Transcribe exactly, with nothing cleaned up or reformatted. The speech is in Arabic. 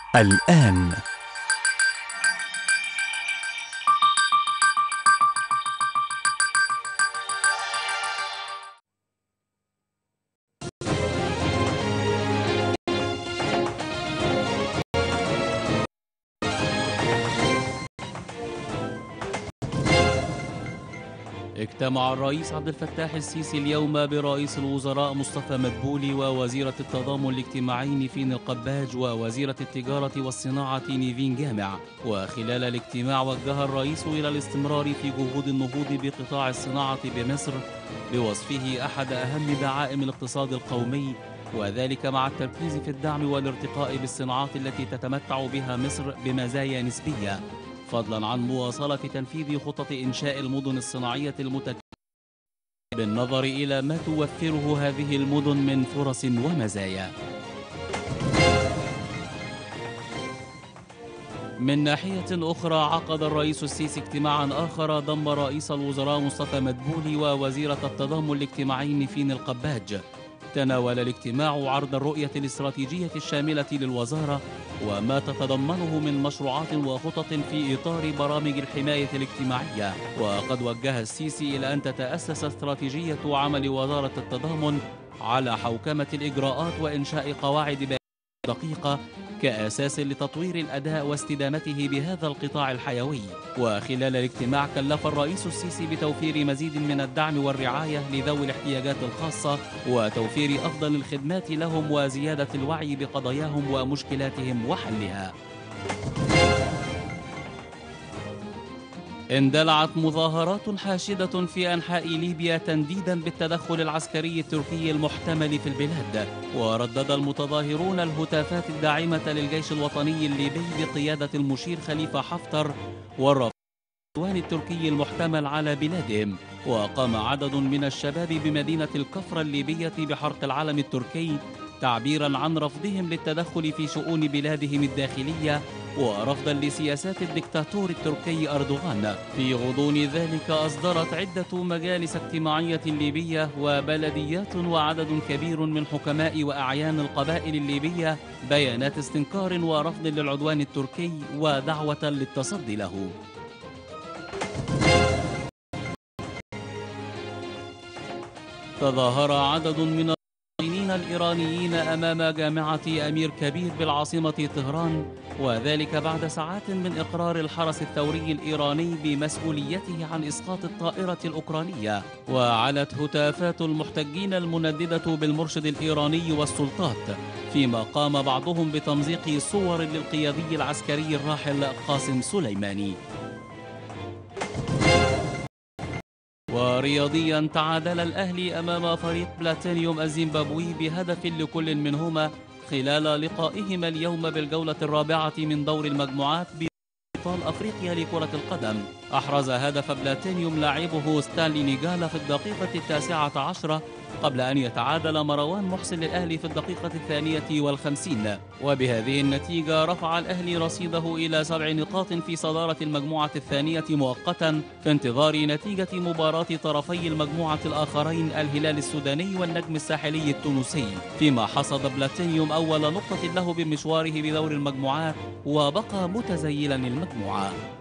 الآن. اجتمع الرئيس عبد الفتاح السيسي اليوم برئيس الوزراء مصطفى مدبولي ووزيرة التضامن الاجتماعي نيفين القباج ووزيرة التجارة والصناعة نيفين جامع. وخلال الاجتماع وجه الرئيس إلى الاستمرار في جهود النهوض بقطاع الصناعة بمصر بوصفه أحد أهم دعائم الاقتصاد القومي، وذلك مع التركيز في الدعم والارتقاء بالصناعات التي تتمتع بها مصر بمزايا نسبية، فضلا عن مواصلة تنفيذ خطط إنشاء المدن الصناعية المتكاملة بالنظر إلى ما توفره هذه المدن من فرص ومزايا. من ناحية أخرى، عقد الرئيس السيسي اجتماعا آخر ضم رئيس الوزراء مصطفى مدبولي ووزيرة التضامن الاجتماعي نيفين القباج. تناول الاجتماع عرض الرؤية الاستراتيجية الشاملة للوزارة وما تتضمنه من مشروعات وخطط في إطار برامج الحماية الاجتماعية. وقد وجه السيسي إلى أن تتأسس استراتيجية عمل وزارة التضامن على حوكمة الإجراءات وإنشاء قواعد بيانات دقيقة كأساس لتطوير الأداء واستدامته بهذا القطاع الحيوي. وخلال الاجتماع كلف الرئيس السيسي بتوفير مزيد من الدعم والرعاية لذوي الاحتياجات الخاصة وتوفير أفضل الخدمات لهم وزيادة الوعي بقضاياهم ومشكلاتهم وحلها. اندلعت مظاهرات حاشدة في أنحاء ليبيا تنديدا بالتدخل العسكري التركي المحتمل في البلاد، وردد المتظاهرون الهتافات الداعمة للجيش الوطني الليبي بقيادة المشير خليفة حفتر والرفض العدوان التركي المحتمل على بلادهم. وقام عدد من الشباب بمدينة الكفر الليبية بحرق العلم التركي تعبيرا عن رفضهم للتدخل في شؤون بلادهم الداخلية ورفضا لسياسات الدكتاتور التركي أردوغان. في غضون ذلك أصدرت عدة مجالس اجتماعية ليبية وبلديات وعدد كبير من حكماء وأعيان القبائل الليبية بيانات استنكار ورفض للعدوان التركي ودعوة للتصدي له. تظاهر عدد من المواطنين الإيرانيين أمام جامعة أمير كبير بالعاصمة طهران، وذلك بعد ساعات من إقرار الحرس الثوري الإيراني بمسؤوليته عن إسقاط الطائرة الأوكرانية. وعلت هتافات المحتجين المنددة بالمرشد الإيراني والسلطات، فيما قام بعضهم بتمزيق صور للقيادي العسكري الراحل قاسم سليماني. ورياضيا، تعادل الأهلي أمام فريق بلاتينيوم الزيمبابوي بهدف لكل منهما خلال لقائهما اليوم بالجولة الرابعة من دور المجموعات بأبطال أفريقيا لكرة القدم. أحرز هدف بلاتينيوم لاعبه ستانلي نيغالا في الدقيقة التاسعة عشرة قبل أن يتعادل مروان محسن للأهلي في الدقيقة الثانية والخمسين، وبهذه النتيجة رفع الأهلي رصيده إلى سبع نقاط في صدارة المجموعة الثانية مؤقتا في انتظار نتيجة مباراة طرفي المجموعة الآخرين الهلال السوداني والنجم الساحلي التونسي، فيما حصد بلاتينيوم أول نقطة له بمشواره بدور المجموعات وبقى متزيلا المجموعة.